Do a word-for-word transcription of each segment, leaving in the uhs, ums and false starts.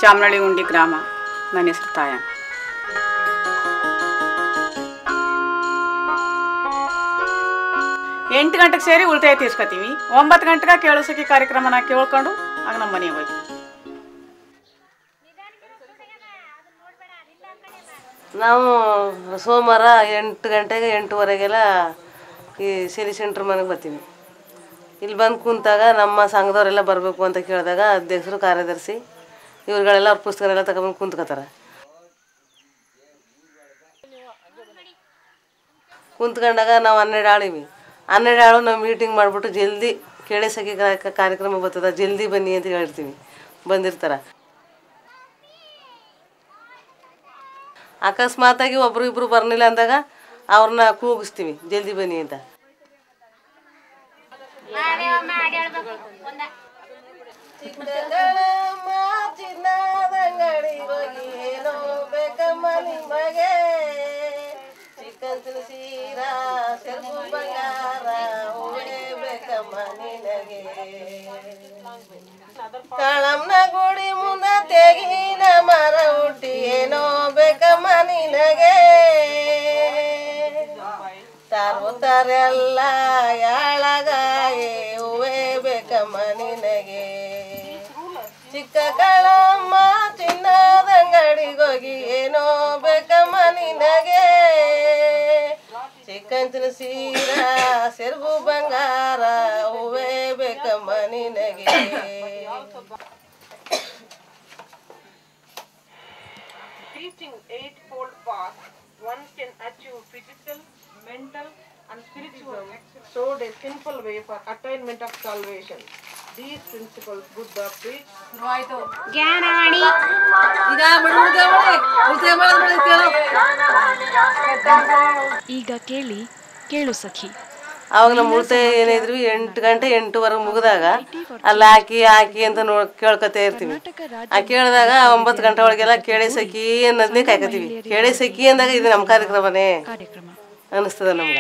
ಚಾಮನಹಳ್ಳಿ ಉಂಡಿ ಗ್ರಾಮ. ನನ್ನ ಹೆಸರು ತಾಯಮ್ಮ. ಎಂಟು ಗಂಟೆಗೆ ಸೇರಿ ಉಳಿತಾಯ ತೀರ್ಸ್ಕೊತೀವಿ. ಒಂಬತ್ತು ಗಂಟೆಗೆ ಕೇಳಿಸೋಕೆ ಕಾರ್ಯಕ್ರಮನ ಕೇಳ್ಕೊಂಡು ಆಗ ನಮ್ಮ ಮನೆಗೆ ಹೋಗ್ತೀವಿ. ನಾವು ಸೋಮವಾರ ಎಂಟು ಗಂಟೆಗೆ ಎಂಟುವರೆಗೆಲ್ಲ ಈ ಸಿರಿ ಸೆಂಟ್ರ್ ಮನೆಗೆ ಬರ್ತೀವಿ. ಇಲ್ಲಿ ಬಂದು ಕುಂತಾಗ ನಮ್ಮ ಸಂಘದವರೆಲ್ಲ ಬರಬೇಕು ಅಂತ ಕೇಳಿದಾಗ ಅಧ್ಯಕ್ಷರು ಕಾರ್ಯದರ್ಶಿ ಇವ್ರುಗಳೆಲ್ಲ ಅವ್ರ ಪುಸ್ತಕನೆಲ್ಲ ತಗೊಂಡು ಕುಂತ್ಕೋತಾರೆ. ಕುಂತ್ಕೊಂಡಾಗ ನಾವು ಹನ್ನೆರಡು ಆಳಿವಿ. ಹನ್ನೆರಡು ಆಳು ನಾವು ಮೀಟಿಂಗ್ ಮಾಡಿಬಿಟ್ಟು ಜಲ್ದಿ ಕೇಳಿ ಸಖಿ ಕಾರ್ಯಕ್ರಮ ಬರ್ತದೆ, ಜಲ್ದಿ ಬನ್ನಿ ಅಂತ ಹೇಳ್ತೀವಿ. ಬಂದಿರ್ತಾರೆ. ಅಕಸ್ಮಾತಾಗಿ ಒಬ್ರು ಇಬ್ರು ಬರ್ನಿಲ್ಲ ಅಂದಾಗ ಅವ್ರನ್ನ ಕೂಗಿಸ್ತೀವಿ ಜಲ್ದಿ ಬನ್ನಿ ಅಂತ. ಚಿಕನ್ ಸೀರಾ ಸೆರಗು ಬಂಗಾರ ಹೂವೇ ಬೇಕಮ್ಮ ನಿನಗೆ. ಕಾಳಮ್ಮನ ಗುಡಿ ಮುಂದ ತೆಗಿನ ಮರ ಹುಟ್ಟಿ ಏನೋ ಬೇಕಮ್ಮ ನಿನಗೆ. ತಾರುತ್ತಾರೆಲ್ಲ ಯಾಳಗಾಯೆ ಹೂವೇ ಬೇಕಮ್ಮ ನಿನಗೆ. ಚಿಕ್ಕ ಕಾಳಮ್ಮ ಚಿನ್ನದಂಗಡಿಗೋಗಿ ಏನೋ ಬೇಕಮ್ಮ ನಿನಗೆ. ಚಿಕ್ಕಂಚಿನ ಸೀರಾ ಸೆರಗು ಬಂಗಾರ ಹೂವೇ ಬೇಕಮ್ಮ ನಿನಗೆ. Teaching eightfold path, one can achieve physical, mental, and spiritual. Showed a simple way for attainment of salvation. These principles Buddha preached. Gyan Vani ಈಗ ಕೇಳಿ ಕೇಳು ಸಖಿ. ಅವಾಗ ನಮ್ಮ ಉಳಿತಾಯ ಏನಿದ್ರು ಎಂಟು ಗಂಟೆ ಎಂಟುವರೆಗೆ ಮುಗಿದಾಗ ಅಲ್ಲಿ ಹಾಕಿ ಹಾಕಿ ಅಂತ ನೋ ಕೇಳ್ಕೊತಾ ಇರ್ತೀವಿ. ಆ ಕೇಳಿದಾಗ ಒಂಬತ್ತು ಗಂಟೆ ಒಳಗೆಲ್ಲ ಕೇಳಿ ಸಖಿ ಅನ್ನೋದನ್ನೇ ಕಾಯ್ಕೊತೀವಿ. ಕೇಳಿ ಸಖಿ ಅಂದಾಗ ಇದು ನಮ್ಮ ಕಾರ್ಯಕ್ರಮನೇ ಅನ್ನಿಸ್ತದ ನಮ್ಗೆ.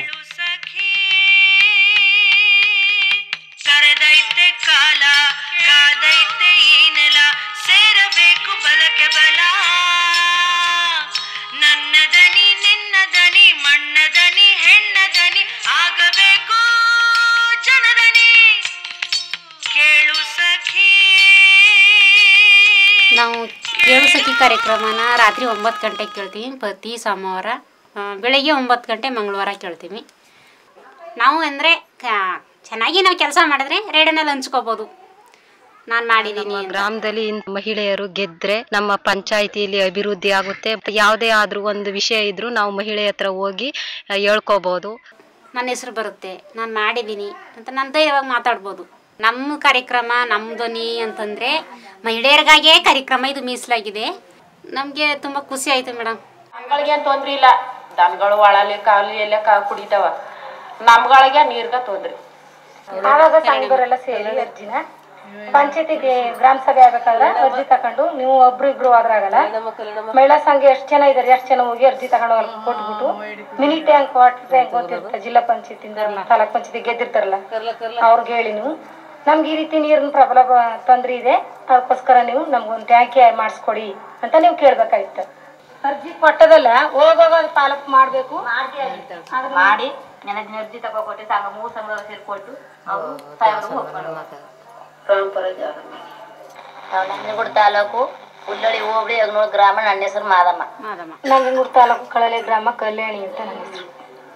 ನಾವು ಕೇಳು ಸಖಿ ಕಾರ್ಯಕ್ರಮನ ರಾತ್ರಿ ಒಂಬತ್ತು ಗಂಟೆಗೆ ಕೇಳ್ತೀವಿ ಪ್ರತಿ ಸೋಮವಾರ. ಬೆಳಗ್ಗೆ ಒಂಬತ್ತು ಗಂಟೆ ಮಂಗಳವಾರ ಕೇಳ್ತೀವಿ. ನಾವು ಅಂದರೆ ಚೆನ್ನಾಗಿ ನಾವು ಕೆಲಸ ಮಾಡಿದ್ರೆ ರೇಡಿಯೋನಲ್ಲಿ ಹಂಚ್ಕೋಬೋದು. ನಾನು ಮಾಡಿದ್ದೀನಿ. ಗ್ರಾಮದಲ್ಲಿ ಮಹಿಳೆಯರು ಗೆದ್ರೆ ನಮ್ಮ ಪಂಚಾಯಿತಿಯಲ್ಲಿ ಅಭಿವೃದ್ಧಿ ಆಗುತ್ತೆ. ಯಾವುದೇ ಆದ್ರೂ ಒಂದು ವಿಷಯ ಇದ್ರೂ ನಾವು ಮಹಿಳೆ ಹತ್ರ ಹೋಗಿ ಹೇಳ್ಕೋಬಹುದು. ನನ್ನ ಹೆಸರು ಬರುತ್ತೆ, ನಾನು ಮಾಡಿದ್ದೀನಿ ಅಂತ ನಾನು ಧೈರ್ಯವಾಗಿ ಮಾತಾಡ್ಬೋದು. ನಮ್ಮ ಕಾರ್ಯಕ್ರಮ ನಮ್ಮ ಧ್ವನಿ ಅಂತಂದರೆ ಮಹಿಳೆಯರಿಗಾಗೇ ಕಾರ್ಯಕ್ರಮ ಇದು ಮೀಸಲಾಗಿದೆ. ನಮಗೆ ತುಂಬ ಖುಷಿ ಆಯಿತು ಮೇಡಮ್. ನಮ್ಗಳಿಗೆ ತೊಂದ್ರೆ ಇಲ್ಲ. ದನಗಳು ಒಳಲಿ ಕಾಲಿ ಎಲ್ಲ ಕಾ ಕುಡಿತಾವ. ನಮ್ಗಳಿಗೆ ನೀರ್ಗ ತೊಂದ್ರೆ. ಆವಾಗ ಸಂಘದವರೆಲ್ಲ ಸೇರಿ ಅರ್ಜಿನ ಪಂಚಾಯತಿಗೆ ಗ್ರಾಮ ಸಭೆ ಆಗ್ಬೇಕಾದ್ರೆ ಅರ್ಜಿ ತಕೊಂಡು ನೀವು ಒಬ್ರು ಇಬ್ರು ಆದ್ರಾಗಲ್ಲ. ಮಹಿಳಾ ಸಂಘ ಎಷ್ಟು ಜನ ಇದಾರೆ ಎಷ್ಟು ಜನ ಹೋಗಿ ಅರ್ಜಿ ತಗೊಂಡು ಅಲ್ಲಿ ಕೊಟ್ಬಿಟ್ಟು ಮಿನಿ ಟ್ಯಾಂಕ್ ವಾಟರ್ ಟ್ಯಾಂಕ್ ಗೊತ್ತಿರುತ್ತೆ ಜಿಲ್ಲಾ ಪಂಚಾಯತಿಂದ ತಾಲೂಕ್ ಪಂಚಾಯತಿ ಗೆದ್ದಿರ್ತಾರಲ್ಲ ಅವ್ರಿಗೆ ಹೇಳಿ ನೀವು ನಮ್ಗೆ ಈ ರೀತಿ ನೀರಿನ ಪ್ರಬಲ ತೊಂದ್ರೆ ಇದೆ, ಅದಕ್ಕೋಸ್ಕರ ನೀವು ನಮ್ಗೊಂದು ಟ್ಯಾಂಕಿ ಮಾಡಿಸ್ಕೊಡಿ ಅಂತ ನೀವು ಕೇಳ್ಬೇಕಾಗಿತ್ತು. ಅರ್ಜಿ ಕೊಟ್ಟದಲ್ಲ ಹೋಗೋಗ ತಾಲೂಕು ಮಾಡ್ಬೇಕು ಮಾಡಿ ನನಗೆ ಅರ್ಜಿ ತಗೋಕೊಟ್ಟು ಸಂಘ ಮೂರು ಸಂಘದವ್ರು ಸೇರ್ಕೊಟ್ಟು ಅವರು ನಂಜನಗೂಡು ತಾಲೂಕು ಹುಲ್ಲಳ್ಳಿ ಹೋಬಳಿ ಅಗ್ನೂರು ಗ್ರಾಮ. ನನ್ನ ಹೆಸರು ಮಾದಮ್ಮ. ನಂಜನಗೂಡು ತಾಲೂಕು ಕಳಲೆ ಗ್ರಾಮ ಕಲ್ಯಾಣಿ ಅಂತ ನನ್ನ ಹೆಸರು.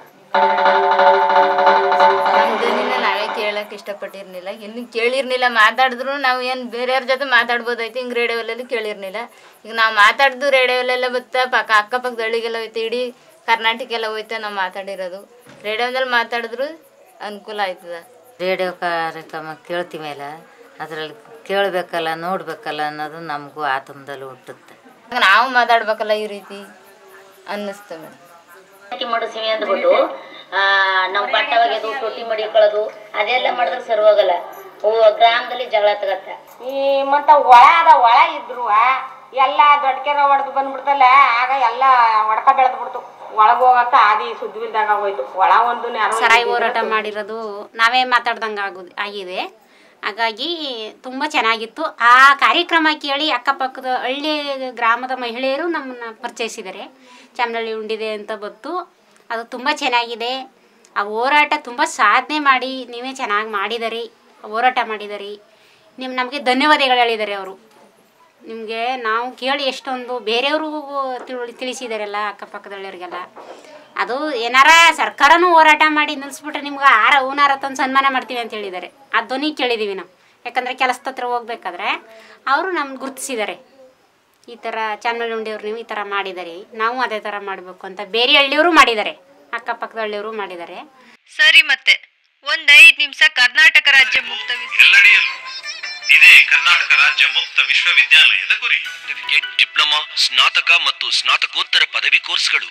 ನಮ್ದನ್ನ ನಾವೇ ಕೇಳಕ್ಕೆ ಇಷ್ಟಪಟ್ಟಿರ್ಲಿಲ್ಲ, ಇನ್ನು ಕೇಳಿರ್ಲಿಲ್ಲ. ಮಾತಾಡಿದ್ರು ನಾವು ಏನು ಬೇರೆಯವ್ರ ಜೊತೆ ಮಾತಾಡ್ಬೋದಾಯ್ತು, ಹಿಂಗೆ ರೇಡಿಯೋವಲ್ಲೆಲ್ಲ ಕೇಳಿರ್ಲಿಲ್ಲ. ಈಗ ನಾವು ಮಾತಾಡ್ದು ರೇಡಿಯೋವಲ್ಲೆಲ್ಲ ಬತ್ತಾ ಪಕ್ಕ ಅಕ್ಕಪಕ್ಕದ ಹಳ್ಳಿಗೆಲ್ಲ ಹೋಯ್ತು, ಇಡೀ ಕರ್ನಾಟಕ ಎಲ್ಲ ಹೋಯ್ತಾ ನಾವು ಮಾತಾಡಿರೋದು. ರೇಡಿಯೋದಲ್ಲಿ ಮಾತಾಡಿದ್ರು ಅನುಕೂಲ ಆಯ್ತದ. ರೇಡಿಯೋ ಕಾರ್ಯಕ್ರಮ ಕೇಳ್ತೀವಲ್ಲ ಅದರಲ್ಲಿ ಕೇಳಬೇಕಲ್ಲ ನೋಡಬೇಕಲ್ಲ ಅನ್ನೋದು ನಮಗೂ ಆತಂಕದಲ್ಲಿ ಹುಟ್ಟುತ್ತೆ. ನಾವು ಮಾತಾಡ್ಬೇಕಲ್ಲ ಈ ರೀತಿ ಅನ್ನಿಸ್ತು ಮೇಡಮ್. ಮಾಡಿಸ್ತೀವಿ ಅಂದ್ಬಿಟ್ಟು ನಾವು ಬಟ್ಟ ಒಗೆದು ತೊಟ್ಟಿ ಮಡಿಕೊಳ್ಳೋದು ಅದೆಲ್ಲ ಮಾಡಿದ್ರೆ ಸರಿ ಹೋಗಲ್ಲ. ಗ್ರಾಮದಲ್ಲಿ ಜಗಳ ತಗತ್ತ. ಈ ಮತ್ತ ಒಳ ಅದ ಒಳ ಇದ್ರು ಎಲ್ಲ ದೊಡ್ಡ ಕೆರೆ ಹೊಡೆದು ಬಂದ್ಬಿಡ್ತಲ್ಲ, ಆಗ ಎಲ್ಲ ಒಡಕ ಬೆಳೆದ್ ಬಿಡ್ತು. ಒಳಗೆ ಹೋಗಕ್ಕ ಆದಿ ಸುದ್ದಿಲ್ದಾಗ ಹೋಯ್ತು. ಒಳ ಒಂದು ಸರಾಯಿ ಹೋರಾಟ ಮಾಡಿರೋದು ನಾವೇ ಮಾತಾಡ್ದಂಗೆ ಆಗೋದು ಆಗಿದೆ. ಹಾಗಾಗಿ ತುಂಬ ಚೆನ್ನಾಗಿತ್ತು. ಆ ಕಾರ್ಯಕ್ರಮ ಕೇಳಿ ಅಕ್ಕಪಕ್ಕದ ಹಳ್ಳಿ ಗ್ರಾಮದ ಮಹಿಳೆಯರು ನಮ್ಮನ್ನು ಪರಿಚಯಿಸಿದ್ದಾರೆ. ಚಾಮನಹಳ್ಳಿ ಉಂಡಿದೆ ಅಂತ ಬಂತು, ಅದು ತುಂಬ ಚೆನ್ನಾಗಿದೆ. ಆ ಹೋರಾಟ ತುಂಬ ಸಾಧನೆ ಮಾಡಿ ನೀವೇ ಚೆನ್ನಾಗಿ ಮಾಡಿದಿರಿ, ಹೋರಾಟ ಮಾಡಿದಿರಿ. ನಿಮ್ಮ ನಮಗೆ ಧನ್ಯವಾದಗಳು ಹೇಳಿದ್ದಾರೆ ಅವರು. ನಿಮಗೆ ನಾವು ಕೇಳಿ ಎಷ್ಟೊಂದು ಬೇರೆಯವ್ರಿಗೂ ತಿಳಿ ತಿಳಿಸಿದಾರಲ್ಲ ಅಕ್ಕಪಕ್ಕದಳ್ಳಿಯರಿಗೆಲ್ಲ. ಅದು ಏನಾರ ಸರ್ಕಾರನೂ ಹೋರಾಟ ಮಾಡಿ ನಿಲ್ಲಿಸ್ಬಿಟ್ರೆ ನಿಮ್ಗೆ ಆರ ಹೂನಾರ ತಂದು ಸನ್ಮಾನ ಮಾಡ್ತೀವಿ ಅಂತ ಹೇಳಿದ್ದಾರೆ. ಆ ಧ್ವನಿ ಕೇಳಿದ್ದೀವಿ ನಾವು. ಯಾಕಂದರೆ ಕೆಲಸದ ಹತ್ರ ಹೋಗ್ಬೇಕಾದ್ರೆ ಅವರು ನಮ್ಗೆ ಗುರುತಿಸಿದ್ದಾರೆ, ಈ ಥರ ಚಾಮನಹಳ್ಳಿ ಉಂಡಿಯವ್ರು ನೀವು ಈ ಥರ ಮಾಡಿದಾರೆ, ನಾವು ಅದೇ ಥರ ಮಾಡಬೇಕು ಅಂತ. ಬೇರೆ ಹಳ್ಳಿಯವರು ಮಾಡಿದ್ದಾರೆ, ಅಕ್ಕಪಕ್ಕದ ಹಳ್ಳಿಯವರು ಮಾಡಿದ್ದಾರೆ. ಸರಿ, ಮತ್ತೆ ಒಂದ್ ಐದು ನಿಮಿಷ ಕರ್ನಾಟಕ ರಾಜ್ಯ ಮುಕ್ತ ಇದೇ ಕರ್ನಾಟಕ ರಾಜ್ಯ ಮುಕ್ತ ವಿಶ್ವವಿದ್ಯಾಲಯದ ಗುರಿ. ಡಿಪ್ಲೊಮಾ, ಸ್ನಾತಕ ಮತ್ತು ಸ್ನಾತಕೋತ್ತರ ಪದವಿ ಕೋರ್ಸ್ಗಳು.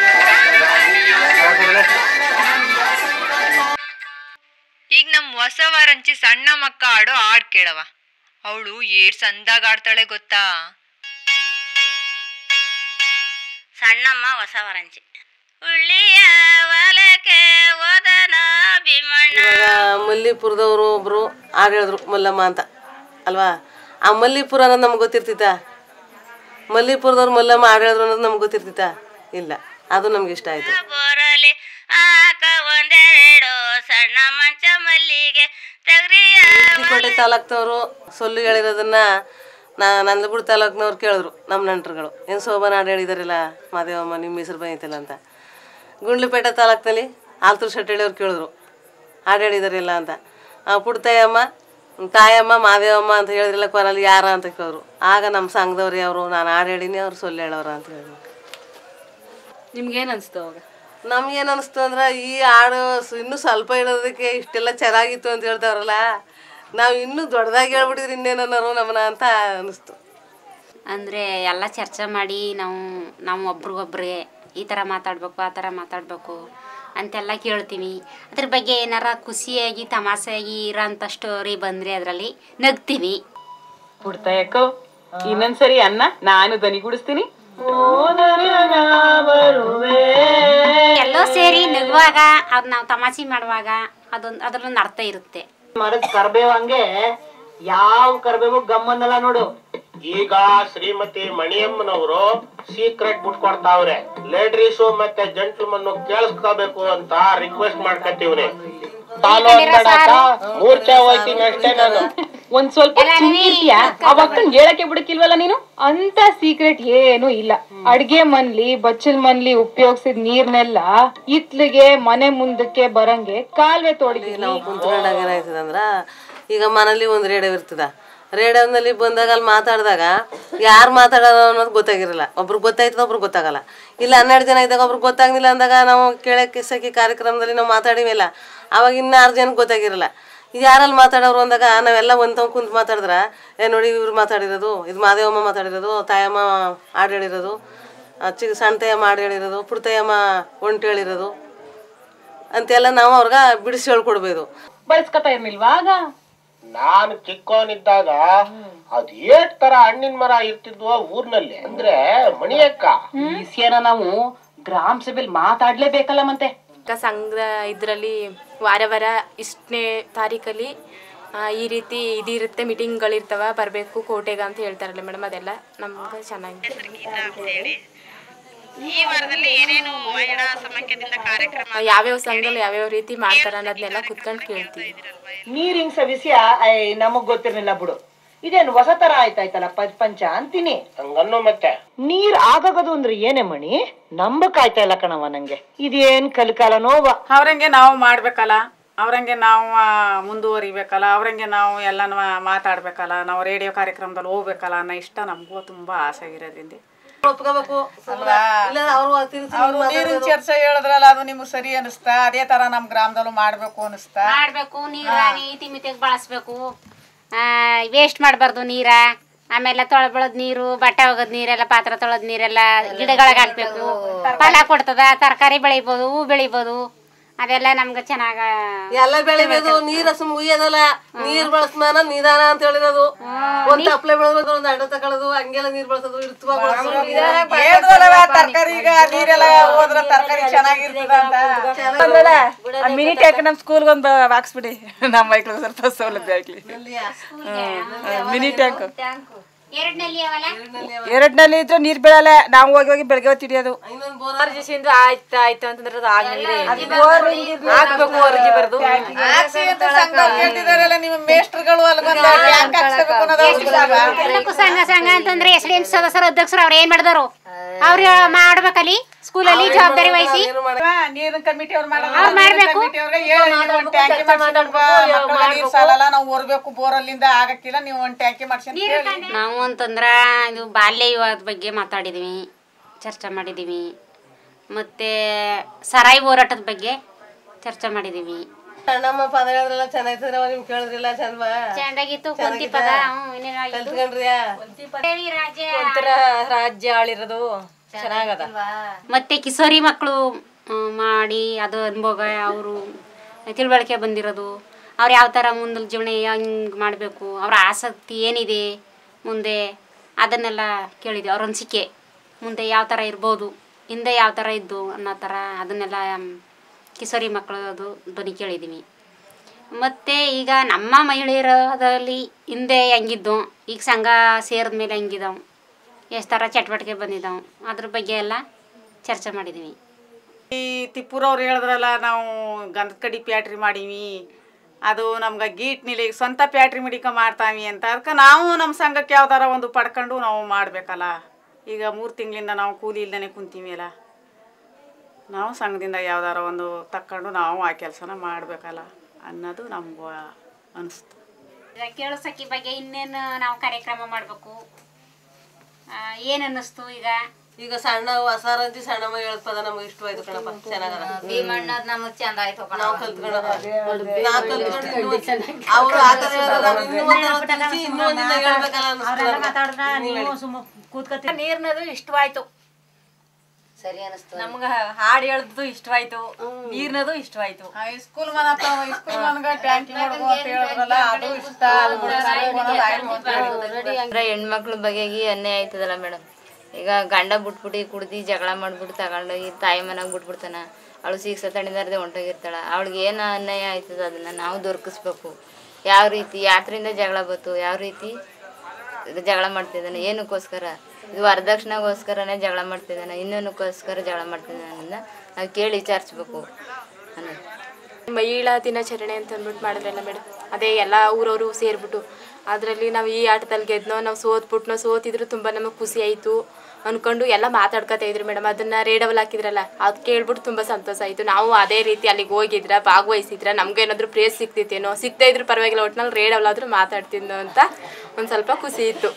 ಈಗ ನಮ್ ಹೊಸ ವಾರಂಚಿ ಸಣ್ಣ ಮಕ್ಕ ಆಡೋ ಹಾಡ್ ಕೇಳವ. ಅವಳು ಏಡ್ ಸಂದಾಗ ಆಡ್ತಾಳೆ ಗೊತ್ತಾ? ಸಣ್ಣಮ್ಮ ಹೊಸ ವಾರಂಚಿ. ಉಳ್ಳಿಯ ಹೊಲಕ್ಕೆ ಹೋದನ ಭೀಮಣ್ಣ. ಮಲ್ಲಿಪುರದವರು ಒಬ್ರು ಹಾಡು ಹೇಳಿದ್ರು, ಮಲ್ಲಮ್ಮ ಅಂತ ಅಲ್ವಾ? ಆ ಮಲ್ಲಿಪುರ ಅನ್ನೋದು ನಮ್ಗೆ ಗೊತ್ತಿರ್ತಿತ್ತ? ಮಲ್ಲಿಪುರದವ್ರು ಮಲ್ಲಮ್ಮ ಹಾಡು ಹೇಳಿದ್ರು ಅನ್ನೋದು ನಮ್ಗೆ ಗೊತ್ತಿರ್ತಿತ್ತ? ಇಲ್ಲ. ಅದು ನಮ್ಗೆ ಇಷ್ಟ ಆಯ್ತು. ಬೋರಲಿ ಆಕ ಒಂದೆರಡು ಸಣ್ಣ ಮಂಚ ಮಲ್ಲಿಗೆ ತಗರಿಯ. ಕೋಟೆ ತಾಲೂಕ್ನವರು ಸೊಲ್ಲು ಹೇಳಿರೋದನ್ನ ನಾ ನಂದಗುಡಿ ತಾಲೂಕ್ನವ್ರು ಕೇಳಿದ್ರು, ನಮ್ಮ ನೆಂಟರುಗಳು. ಏನು ಶೋಭನ ಹಾಡು ಹೇಳಿದಾರಲ್ಲ ಮಾದೇವಮ್ಮ, ನಿಮ್ಮ ಹೆಸರು ಬಂದಿತ್ತಲ್ಲ ಅಂತ. ಗುಂಡ್ಲುಪೇಟೆ ತಾಲೂಕಿನಲ್ಲಿ ಆಲ್ತೂರು ಶೆಟ್ಟಳ್ಳಿಯವ್ರು ಕೇಳಿದ್ರು, ಹಾಡು ಹೇಳಿದಾರಿಲ್ಲ ಅಂತ. ಪುಡ್ತಾಯಮ್ಮ, ತಾಯಮ್ಮ, ಮಾದೇವಮ್ಮ ಅಂತ ಹೇಳಿದ್ರಲ್ಲ ಕೊರಲ್ಲಿ ಯಾರ ಅಂತ ಕೇಳಿದ್ರು. ಆಗ ನಮ್ಮ ಸಂಘದವ್ರಿ ಅವರು, ನಾನು ಹಾಡು ಹೇಳಿನಿ, ಅವ್ರು ಸೊಲ್ಲು ಹೇಳೋರ ಅಂತ ಹೇಳಿದ್ರು. ನಿಮ್ಗೇನು ಅನಿಸ್ತು ಅವಾಗ? ನಮ್ಗೇನು ಅನಿಸ್ತು ಅಂದ್ರೆ, ಈ ಹಾಡು ಇನ್ನೂ ಸ್ವಲ್ಪ ಹೇಳೋದಕ್ಕೆ ಇಷ್ಟೆಲ್ಲ ಚೆನ್ನಾಗಿತ್ತು ಅಂತ ಹೇಳ್ತಾವ್ರಲ್ಲ, ನಾವು ಇನ್ನೂ ದೊಡ್ಡದಾಗಿ ಹೇಳ್ಬಿಟ್ಟಿದ್ರೆ ಇನ್ನೇನನ್ನೋರು ನಮ್ಮನ್ನ ಅಂತ ಅನ್ನಿಸ್ತು. ಅಂದರೆ ಎಲ್ಲ ಚರ್ಚೆ ಮಾಡಿ ನಾವು ನಾವು ಒಬ್ರಿಗೊಬ್ರಿಗೆ ಈ ಥರ ಮಾತಾಡಬೇಕು, ಆ ಥರ ಮಾತಾಡಬೇಕು ಅಂತೆಲ್ಲ ಕೇಳ್ತೀವಿ. ಅದ್ರ ಬಗ್ಗೆ ಏನಾರ ಖುಷಿಯಾಗಿ ತಮಾಷೆಯಾಗಿ ಇರೋಂಥ ಸ್ಟೋರಿ ಬಂದರೆ ಅದರಲ್ಲಿ ನಗ್ತೀವಿ. ಬಿಡ್ತಾ ಯಾಕೋ ಇನ್ನೊಂದ್ಸರಿ ಅನ್ನ ನಾನು ದನಿಗೂಡಿಸ್ತೀನಿ. ಎಲ್ಲೋ ಸೇರಿ ನಗುವಾಗ ಅದು ನಾವು ತಮಾಷೆ ಮಾಡುವಾಗ ಅದೊಂದು ಅದ್ರಲ್ಲೊಂದು ಅರ್ಥ ಇರುತ್ತೆ. ಮರದ ಕರ್ಬೇವು ಹಂಗೆ ಯಾವ ಕರ್ಬೇವು ಗಮ್ಮನ್ನಲ್ಲ ನೋಡು. ಈಗ ಶ್ರೀಮತಿ ಮಣಿಯಮ್ಮನವರು ಸೀಕ್ರೆಟ್ ಬಿಟ್ಕೊಡ್ತಾವ್ರೆ. ಲೇಡೀಸು ಮತ್ತೆ ಜೆಂಟ್ಲ್ಮನ್ ಕೇಳಿಸ್ಕೋಬೇಕು ಅಂತ ರಿಕ್ವೆಸ್ಟ್ ಮಾಡ್ಕತ್ತೀವ್ರಿ. ಮೂರ್ಛೆ ಹೋಯ್ತೀನಿ ಅಷ್ಟೇ ನಾನು. ಒಂದ್ ಸ್ವಲ್ಪ ಅವಕ್ಕನ್ ಹೇಳಕ್ಕೆ ಬಿಡಕ್ಕಿಲ್ವಲ್ಲ ನೀನು? ಅಂತ ಸೀಕ್ರೆಟ್ ಏನು ಇಲ್ಲ. ಅಡ್ಗೆ ಮನ್ಲಿ ಬಚ್ಚಲ್ ಮನ್ಲಿ ಉಪಯೋಗಿಸಿದ ನೀರ್ನೆಲ್ಲ ಇತ್ಲಿಗೆ ಮನೆ ಮುಂದಕ್ಕೆ ಬರಂಗೆ ಕಾಲ್ವೆ ತೋಡಿಗೆ. ನಾವು ಕುಂತ್ಕೊಂಡಾಗ ಏನಾಯ್ತದಂದ್ರ, ಈಗ ಮನೇಲಿ ಒಂದು ರೇಡಿಯೋ ಇರ್ತದ. ರೇಡಿಯೋನಲ್ಲಿ ಬಂದಾಗ ಅಲ್ಲಿ ಮಾತಾಡಿದಾಗ ಯಾರು ಮಾತಾಡೋದು ಅನ್ನೋದು ಗೊತ್ತಾಗಿರಲ್ಲ. ಒಬ್ರಿಗೆ ಗೊತ್ತಾಯ್ತದ, ಒಬ್ರಿಗೆ ಗೊತ್ತಾಗಲ್ಲ. ಇಲ್ಲ ಹನ್ನೆರಡು ಜನ ಇದ್ದಾಗ ಒಬ್ರಿಗೆ ಗೊತ್ತಾಗ್ಲಿಲ್ಲ ಅಂದಾಗ ನಾವು ಕೇಳಕ್ಕೆ ಸಖಿ ಕಾರ್ಯಕ್ರಮದಲ್ಲಿ ನಾವು ಮಾತಾಡಿವಿಲ್ಲ, ಅವಾಗ ಇನ್ನೂ ಆರು ಜನಕ್ಕೆ ಗೊತ್ತಾಗಿರಲ್ಲ. ಇದು ಯಾರಲ್ಲಿ ಮಾತಾಡೋರು ಅಂದಾಗ ನಾವೆಲ್ಲ ಒಂದು ತಗೊಂಡು ಕುಂತು ಮಾತಾಡಿದ್ರೆ, ಏ ನೋಡಿ ಇವ್ರು ಮಾತಾಡಿರೋದು, ಇದು ಮಾದೇವಮ್ಮ ಮಾತಾಡಿರೋದು, ತಾಯಮ್ಮ ಹಾಡು ಹೇಳಿರೋದು, ಚಿಕ್ಕ ಸಣ್ಣ ತಾಯಮ್ಮ ಹಾಡು ಹೇಳಿರೋದು, ಪುಡ್ತಾಯಮ್ಮ ಒಂಟು ಹೇಳಿರೋದು ಅಂತೆಲ್ಲ ನಾವು ಅವ್ರಿಗೆ ಬಿಡಿಸಿ ಹೇಳ್ಕೊಡ್ಬೋದು. ಬಳಸ್ಕೊತಾ ಇರ್ಲಿಲ್ವಾ ಆಗ? ನಾನು ಚಿಕ್ಕವನಿದ್ದಾಗ ಅದ್ ಏಟ್ ತರ ಹಣ್ಣಿನ ಮರ ಇರ್ತಿದ್ವು ಊರ್ನಲ್ಲಿ ಅಂದ್ರೆ ಮಣಿಯಕ್ಕ. ವಿಷಯನ ನಾವು ಗ್ರಾಮ ಸಭೆಯಲ್ಲಿ ಮಾತಾಡ್ಲೇಬೇಕಲ್ಲ. ಮತ್ತೆ ಸಂಘದ ಇದರಲ್ಲಿ ವಾರ ವಾರ ಇಷ್ಟನೇ ತಾರೀಕಲ್ಲಿ ಈ ರೀತಿ ಇದಿರುತ್ತೆ, ಮೀಟಿಂಗ್ಗಳಿರ್ತವ, ಬರಬೇಕು ಕೋಟೆಗೆ ಅಂತ ಹೇಳ್ತಾರಲ್ಲ ಮೇಡಮ್, ಅದೆಲ್ಲ ನಮ್ಗೆ ಚೆನ್ನಾಗಿ. ಈ ವಾರದಲ್ಲಿ ಏನೇನು ಮಹಿಳಾ ಸಮಾಖ್ಯದಿಂದ ಕಾರ್ಯಕ್ರಮ, ಯಾವ್ಯಾವ ಸಂಘದಲ್ಲಿ ಯಾವ್ಯಾವ ರೀತಿ ಮಾಡ್ತಾರ ಅನ್ನೋದನ್ನೆಲ್ಲ ಕುತ್ಕೊಂಡು ಕೇಳ್ತೀವಿ. ನೀರ್ ಹಿಂಗ್ಸ ವಿಷಯ ನಮಗ್ ಗೊತ್ತಿರ್ಲಿಲ್ಲ ಬಿಡು. ಇದೇನು ಹೊಸ ತರ ಆಯ್ತಾಯ್ತಲ್ಲ ಪಂಚ ಅಂತೀನಿ. ಹಂಗನ್ನು ಮತ್ತೆ ನೀರ್ ಆಗಾಗದು ಅಂದ್ರೆ ಏನೇ ಮಣಿ? ನಂಬಕ್ ಆಯ್ತಾ ಇಲ್ಲ ಕಣವ ನಂಗೆ. ಇದೇನ್ ಕಲಿಕಾಲ ನೋವ. ಅವ್ರಂಗೆ ನಾವು ಮಾಡ್ಬೇಕಲ್ಲ, ಅವ್ರಂಗೆ ನಾವು ಮುಂದುವರಿಬೇಕಲ್ಲ, ಅವ್ರಂಗೆ ನಾವು ಎಲ್ಲನೂ ಮಾತಾಡ್ಬೇಕಲ್ಲ, ನಾವು ರೇಡಿಯೋ ಕಾರ್ಯಕ್ರಮದಲ್ಲಿ ಹೋಗ್ಬೇಕಲ್ಲ ಅನ್ನೋ ಇಷ್ಟ ನಮಗೂ ತುಂಬಾ ಆಸೆ ಇರೋದ್ರಿಂದ ಒಪ್ಕೋಬೇಕು. ನೀರಿನ ಚರ್ಚೆ ಹೇಳಿದ್ರಲ್ಲ, ಅದು ನಿಮ್ಗೆ ಸರಿ ಅನಿಸ್ತಾ? ಅದೇ ತರ ನಮ್ ಗ್ರಾಮದಲ್ಲೂ ಮಾಡ್ಬೇಕು ಅನಿಸ್ತಾ? ಮಾಡ್ಬೇಕು. ನೀರ ನೀತಿ ಮಿತಿಗೆ ಬಳಸ್ಬೇಕು, ವೇಸ್ಟ್ ಮಾಡಬಾರ್ದು ನೀರ. ಆಮೇಲೆ ತೊಳೆಬಳದ್ ನೀರು, ಬಟ್ಟೆ ಒಗದ್ ನೀರೆಲ್ಲ, ಪಾತ್ರೆ ತೊಳೆದ್ ನೀರೆಲ್ಲ ಗಿಡಗಳಿಗೆ ಹಾಕ್ಬೇಕು. ಫಲ ಕೊಡ್ತದ, ತರಕಾರಿ ಬೆಳಿಬೋದು, ಹೂ ಬೆಳಿಬೋದು. ಅದೆಲ್ಲ ನಮ್ಗೆ ಚೆನ್ನಾಗ ಎಲ್ಲ ಬೆಳಿಬೇಕು. ನೀರ ಸುಮ್ ಉಯ್ಯೋದಲ್ಲ, ನೀರ್ ಬಳಸ್ಮಾನ ನಿಧಾನ ಅಂತ ಹೇಳಿರೋದು. ಒಂದ್ ತಪ್ಲೆ ಬೆಳೆದ್ಬೇಕು, ಒಂದ್ ಅಡ್ಡ ತಕೊಳ್ಳೋದು, ಹಂಗೆಲ್ಲ ನೀರ್ ಬಳಸೋದು ಇರ್ತವ. ತರಕಾರಿ ಈಗ ನೀರೆಲ್ಲ ಹೋದ್ರ ತರಕಾರಿ ಚೆನ್ನಾಗಿರ್ತದ ಅಂತ ಮಿನಿ ಟ್ಯಾಂಕ್ ನಮ್ ಸ್ಕೂಲ್ಗೆ ಒಂದು ಹಾಕ್ಸ್ಬಿಡಿ, ನಮ್ಮ ಮೈಕ್ಳಿಗೆ ಸ್ವಲ್ಪ ಸೌಲಭ್ಯ ಆಗ್ಲಿ. ಮಿನಿ ಟ್ಯಾಂಕ್ ಎರಡ್ನಲ್ಲಿ ಇದ್ರೆ ನೀರ್ ಬೀಳಲ್ಲ, ನಾವು ಹೋಗಿ ಹೋಗಿ ಬೆಳಗ್ಗೆ ಹೊತ್ತು ಹಿಡಿಯೋದು. ಆಯ್ತು ಆಯ್ತು ಅಂತಂದ್ರೆ ಅದು ಆಗ್ಲಿಲ್ಲ, ಹಾಕ್ಬೇಕು ಅರ್ಜಿ ಬರ್ದು ನಿಮ್ಮ ಮೇಸ್ಟ್ರುಗಳು ಸಂಘ ಸಂಘ ಅಂತಂದ್ರೆ ಎಸ್ ಡಿ ಎಂ ಸದಸ್ಯರು ಅಧ್ಯಕ್ಷರು ಅವ್ರು ಏನ್ ಮಾಡಿದಾರು ಅವ್ರು ಮಾಡ್ಬೇಕಲ್ಲಿ ಸ್ಕೂಲಲ್ಲಿ ಜವಾಬ್ದಾರಿ ವಹಿಸಿ ನೀರಿನ ಕಮಿಟಿ ಅವ್ರು ಮಾಡ್ಬೇಕು. ನಾವು ಹೊರಬೇಕು ಬೋರಲ್ಲಿಂದ ಆಗಕ್ಕಿಲ್ಲ, ನೀವು ಒಂದ್ ಟ್ಯಾಂಕಿ ಮಾಡ್ಸಿ. ನಾವು ಅಂತಂದ್ರ ಇದು ಬಾಲ್ಯ ವಿವಾಹದ ಬಗ್ಗೆ ಮಾತಾಡಿದೀವಿ, ಚರ್ಚೆ ಮಾಡಿದೀವಿ. ಮತ್ತೆ ಸರಾಯಿ ಹೋರಾಟದ ಬಗ್ಗೆ ಚರ್ಚೆ ಮಾಡಿದೀವಿ. ನಮ್ಮ ಪದ ಹೇಳಿದ್ರಲ್ಲ ಚೆನ್ನಾಗಿದ್ರೆ ನಿಮ್ ಕೇಳಿದ್ರಿಲ್ಲ ಚಂದ ಚೆನ್ನಾಗಿತ್ತು. ಕುಂತಿ ಪದ ಒಂಥರ ರಾಜ್ಯ ಆಳಿರೋದು ಚೆನ್ನಾಗದ. ಮತ್ತೆ ಕಿಶೋರಿ ಮಕ್ಕಳು ಮಾಡಿ ಅದು ಅನುಭವ ಅವರು ತಿಳುವಳಿಕೆ ಬಂದಿರೋದು, ಅವ್ರು ಯಾವ ಥರ ಮುಂದೆ ಜೀವನ ಹೆಂಗೆ ಮಾಡಬೇಕು, ಅವರ ಆಸಕ್ತಿ ಏನಿದೆ ಮುಂದೆ ಅದನ್ನೆಲ್ಲ ಕೇಳಿದ್ವಿ. ಅವ್ರ ಅನಿಸಿಕೆ ಮುಂದೆ ಯಾವ ಥರ ಇರ್ಬೋದು, ಹಿಂದೆ ಯಾವ ಥರ ಇದ್ದು ಅನ್ನೋ ಥರ ಅದನ್ನೆಲ್ಲ ಕಿಶೋರಿ ಮಕ್ಕಳದು ಧ್ವನಿ ಕೇಳಿದ್ದೀವಿ. ಮತ್ತು ಈಗ ನಮ್ಮ ಮಹಿಳೆಯರಲ್ಲಿ ಹಿಂದೆ ಹೆಂಗಿದ್ದು, ಈಗ ಸಂಘ ಸೇರಿದ ಮೇಲೆ ಹೆಂಗಿದಾವೆ, ಎಷ್ಟು ಥರ ಚಟುವಟಿಕೆ ಬಂದಿದ್ದಾವೆ, ಅದ್ರ ಬಗ್ಗೆ ಎಲ್ಲ ಚರ್ಚೆ ಮಾಡಿದ್ದೀವಿ. ಈ ತಿಪ್ಪೂರವ್ರು ಹೇಳಿದ್ರಲ್ಲ, ನಾವು ಗಂಧದ ಕಡಿ ಪ್ಯಾಟ್ರಿ ಮಾಡೀವಿ, ಅದು ನಮ್ಗೆ ಗೀಟ್ ನಿಲಿ ಸ್ವಂತ ಪ್ಯಾಟ್ರಿ ಮಿಡಿಕ ಮಾಡ್ತಾವಿ ಅಂತ. ಅದಕ್ಕೆ ನಾವು ನಮ್ಮ ಸಂಘಕ್ಕೆ ಯಾವ್ದಾರ ಒಂದು ಪಡ್ಕೊಂಡು ನಾವು ಮಾಡಬೇಕಲ್ಲ. ಈಗ ಮೂರು ತಿಂಗಳಿಂದ ನಾವು ಕೂಲಿ ಇಲ್ದೇ ಕುಂತೀವಿ ಅಲ್ಲ, ನಾವು ಸಂಘದಿಂದ ಯಾವ್ದಾರ ಒಂದು ತಕ್ಕೊಂಡು ನಾವು ಆ ಕೆಲಸನ ಮಾಡಬೇಕಲ್ಲ ಅನ್ನೋದು ನಮಗೂ ಅನಿಸ್ತು. ಕೇಳು ಸಖಿ ಬಗ್ಗೆ ಇನ್ನೇನು ನಾವು ಕಾರ್ಯಕ್ರಮ ಮಾಡಬೇಕು ಏನು ಅನ್ನಿಸ್ತು? ಈಗ ಈಗ ಸಣ್ಣ ಹೊಸಾರಂತಿ ಸಣ್ಣಮ್ಮ ಹೇಳ್ಪದ ನಮ್ಗೆ ಇಷ್ಟವಾಯ್ತು ಕಣಪ್ಪ, ಚೆನ್ನಾಗದ. ಭೀಮಣ್ಣದ್ ನಮಗ್ ಚಂದ ಆಯ್ತು, ನಾವು ಕಲ್ತ್ಕೊಂಡ ನಾವು ಕಲ್ತ್ಕೊಂಡು ಅವ್ರು ಆ ಥರ ಇನ್ನೂ ಇನ್ನೂ ಒಂದಿನ ಹೇಳ್ಬೇಕಲ್ಲ ಅನ್ನಿಸ್ತು. ನೀರ್ನದು ಇಷ್ಟವಾಯ್ತು, ಸರಿ ಅನಿಸ್ತು. ನಮ್ಗ ಹಾಡು ಹೇಳ್ದು ಇಷ್ಟವಾಯ್ತು, ನೀರ್ನದು ಇಷ್ಟವಾಯ್ತು. ಸ್ಕೂಲ್ ಮನ ಸ್ಕೂಲ್ ಮನ್ಗ ಟ್ಯಾಂಕಿ ಮಾಡ್ಕೋ ಅಂತ ಹೇಳಿದ್ರಲ್ಲ, ಅದು ಇಷ್ಟ. ಹೆಣ್ಮಕ್ಳ ಬಗೆಗೆ ಅನ್ಯಾಯ ಆಯ್ತದಲ್ಲ ಮೇಡಮ್. ಈಗ ಗಂಡ ಬಿಟ್ಬಿಟ್ಟು ಕುಡ್ದು ಜಗಳ ಮಾಡ್ಬಿಟ್ಟು ತಗೊಂಡೋಗಿ ತಾಯಿ ಮನೆಗೆ ಬಿಟ್ಬಿಡ್ತಾನ, ಅವಳು ಸೀಕ್ಸ ತಣಿದಾರ್ದೆ ಹೊಂಟೋಗಿರ್ತಾಳೆ. ಅವಳಿಗೆ ಏನು ಅನ್ಯಾಯ ಆಯ್ತದ ಅದನ್ನು ನಾವು ದೊರಕಿಸ್ಬೇಕು. ಯಾವ ರೀತಿ ಯಾತ್ರೆಯಿಂದ ಜಗಳ ಬಂತು, ಯಾವ ರೀತಿ ಜಗಳ ಮಾಡ್ತಿದ್ದಾನೆ, ಏನಕ್ಕೋಸ್ಕರ, ಇದು ವರದಕ್ಷಿಣೆಗೋಸ್ಕರನೇ ಜಗಳ ಮಾಡ್ತಿದ್ದಾನೆ, ಇನ್ನೇನಕ್ಕೋಸ್ಕರ ಜಗಳ ಮಾಡ್ತಿದ್ದಾನೆ ಅನ್ನೋದನ್ನ ನಾವು ಕೇಳಿ ವಿಚಾರಿಸ್ಬೇಕು ಅನ್ನೋದು. ಮಹಿಳಾ ದಿನಾಚರಣೆ ಅಂತ ಅಂದ್ಬಿಟ್ಟು ಮಾಡಿದ್ರಲ್ಲ ಮೇಡಮ್, ಅದೇ ಎಲ್ಲ ಊರವರು ಸೇರಿಬಿಟ್ಟು ಅದರಲ್ಲಿ ನಾವು ಈ ಆಟದಲ್ಲಿ ಗೆದ್ನೋ, ನಾವು ಸೋತ್ಬಿಟ್ನೋ, ಸೋತಿದ್ರು ತುಂಬ ನಮಗೆ ಖುಷಿ ಆಯಿತು ಅಂದ್ಕೊಂಡು ಎಲ್ಲ ಮಾತಾಡ್ಕೊತಾ ಇದ್ರು ಮೇಡಮ್. ಅದನ್ನು ರೇಡಿಯೋಲ್ಲಿ ಹಾಕಿದ್ರಲ್ಲ, ಅದು ಕೇಳ್ಬಿಟ್ಟು ತುಂಬ ಸಂತೋಷ ಆಯಿತು. ನಾವು ಅದೇ ರೀತಿ ಅಲ್ಲಿಗೆ ಹೋಗಿದ್ರ ಭಾಗವಹಿಸಿದ್ರ ನಮಗೇನಾದರೂ ಪ್ರೇಸ್ ಸಿಗ್ತಿತ್ತೇನೋ, ಸಿಗ್ತಾ ಇದ್ರು ಪರವಾಗಿಲ್ಲ, ಒಟ್ಟಿನಲ್ಲಿ ರೇಡಿಯೋಲ್ಲಾದರೂ ಮಾತಾಡ್ತಿದ್ದೋ ಅಂತ ಒಂದು ಸ್ವಲ್ಪ ಖುಷಿ ಇತ್ತು.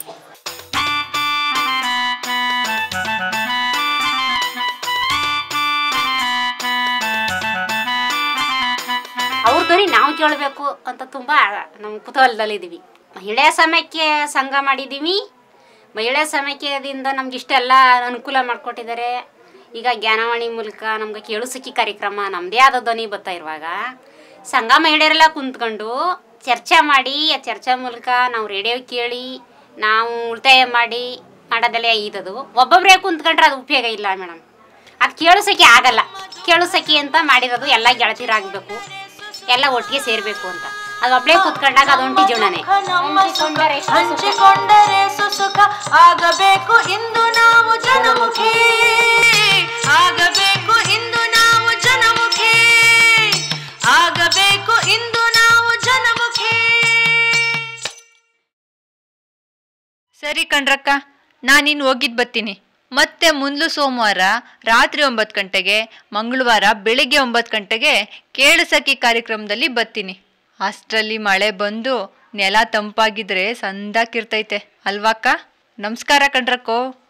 ಅವ್ರ ಧ್ವನಿ ನಾವು ಕೇಳಬೇಕು ಅಂತ ತುಂಬ ನಮ್ಮ ಕುತೂಹಲದಲ್ಲಿದ್ದೀವಿ. ಮಹಿಳೆಯ ಸಮಾಖ್ಯೆ ಸಂಘ ಮಾಡಿದ್ದೀವಿ. ಮಹಿಳೆಯ ಸಮಾಖ್ಯದಿಂದ ನಮ್ಗೆ ಇಷ್ಟೆಲ್ಲ ಅನುಕೂಲ ಮಾಡಿಕೊಟ್ಟಿದ್ದಾರೆ. ಈಗ ಜ್ಞಾನವಾಣಿ ಮೂಲಕ ನಮ್ಗೆ ಕೇಳು ಸಖಿ ಕಾರ್ಯಕ್ರಮ ನಮ್ಮದೇ ಆದ ಧ್ವನಿ ಬರ್ತಾ ಇರುವಾಗ ಸಂಘ ಮಹಿಳೆಯರೆಲ್ಲ ಕುಂತ್ಕೊಂಡು ಚರ್ಚೆ ಮಾಡಿ, ಆ ಚರ್ಚೆ ಮೂಲಕ ನಾವು ರೇಡಿಯೋ ಕೇಳಿ ನಾವು ಉಳಿತಾಯ ಮಾಡಿ ಮಾಡೋದಲ್ಲೇ ಇದದು. ಒಬ್ಬೊಬ್ಬರೇ ಕುಂತ್ಕೊಂಡ್ರೆ ಅದು ಉಪಯೋಗ ಇಲ್ಲ ಮೇಡಮ್. ಅದು ಕೇಳು ಸಖಿ ಆಗಲ್ಲ. ಕೇಳು ಸಖಿ ಅಂತ ಮಾಡಿರೋದು ಎಲ್ಲ ಗೆಳತಿರಾಗಬೇಕು, ಎಲ್ಲ ಒಟ್ಟಿಗೆ ಸೇರಬೇಕು ಅಂತ. ಅದು ಒಬ್ಬಳೇ ಕೂತ್ಕೊಂಡಾಗ ಅದೊಂಟಿ ಜೀವನನೇ. ಹಂಚಿಕೊಂಡರೆ ಸುಸುಖ ಆಗಬೇಕು ಇಂದು ನಾವು ಜನಮುಖಿ, ಆಗಬೇಕು ಇಂದು ನಾವು ಜನಮುಖಿ, ಆಗಬೇಕು ಇಂದು ನಾವು ಜನಮುಖಿ. ಸರಿ ಕಣ್ರಕ್ಕ, ನಾನಿನ್ನು ಹೋಗಿದ್ದು ಬರ್ತೀನಿ. ಮತ್ತೆ ಮುಂದ್ಲು ಸೋಮವಾರ ರಾತ್ರಿ ಒಂಬತ್ತು ಗಂಟೆಗೆ, ಮಂಗಳವಾರ ಬೆಳಿಗ್ಗೆ ಒಂಬತ್ತು ಗಂಟೆಗೆ ಕೇಳು ಸಖಿ ಕಾರ್ಯಕ್ರಮದಲ್ಲಿ ಬರ್ತೀನಿ. ಅಷ್ಟರಲ್ಲಿ ಮಳೆ ಬಂದು ನೆಲ ತಂಪಾಗಿದ್ರೆ ಸಂದಾಕಿರ್ತೈತೆ ಅಲ್ವಾಕ್ಕ? ನಮಸ್ಕಾರ ಕಣ್ರಕ್ಕೋ.